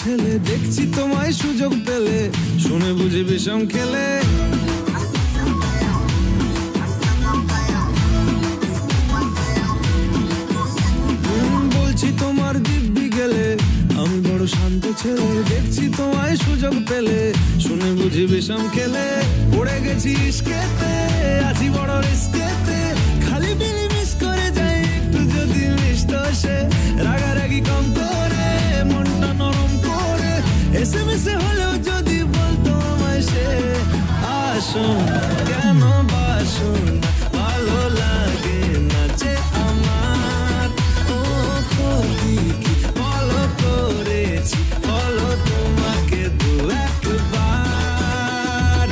ছেলে দেখছি তোমায় সুযোগ পেলে শুনে বুঝি বিষম খেলে বলছি তোমার দিব্যি গেলে আমি বড় শান্ত ছেলে দেখছি তোমায় সুযোগ পেলে শুনে বুঝি বিষম খেলে পড়ে গেছি ইশকেতে আছি বড় রিস্কেতে খালি বিলি মিস করে যাই একটু যদি মিষ্ট সে রাগারাগি কম করে মনটা নরম করে এসএমএস হলেও যদি বলতো আমায় সে আসুন কেন বাসুন ভালো লাগে না যে আমার ও ক্ষতি কি বলো করেছি বলো তোমাকে দু একবার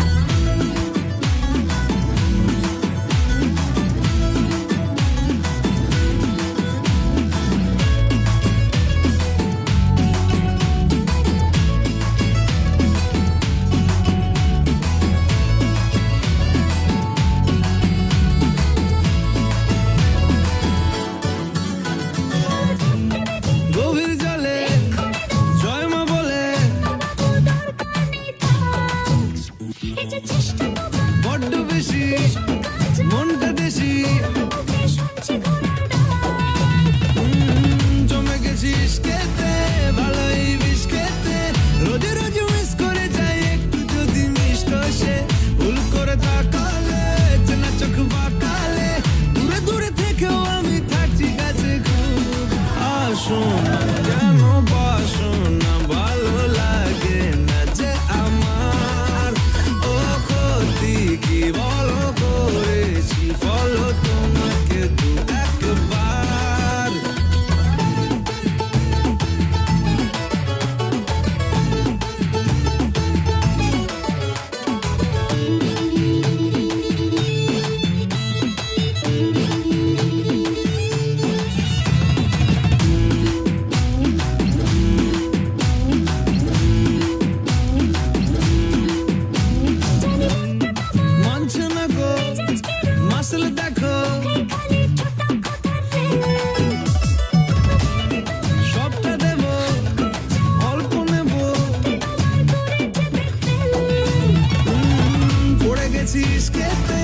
গভীর জলে জয় মা বলে বড্ড বেশি মনটা দেশি জমে গেছি ইশকেতে ভালোই বিষ খেতে রোজে রোজে মিস করে যাই একটু যদি মিষ্ট সে ভুল করে তাকালে চেনা চোখ বাঁকালে দূরে দূরে থেকেও আমি থাকছি কাছে খুব আসুন কেন বাসুন না ভালো লাগে না যে আমার ও ক্ষতি কি বলো করেছি বলো তোমাকে দু একবার মানছে না গো মাসল দেখো সবটা দেব অল্প নেব পড়ে গেছি ইশকেতে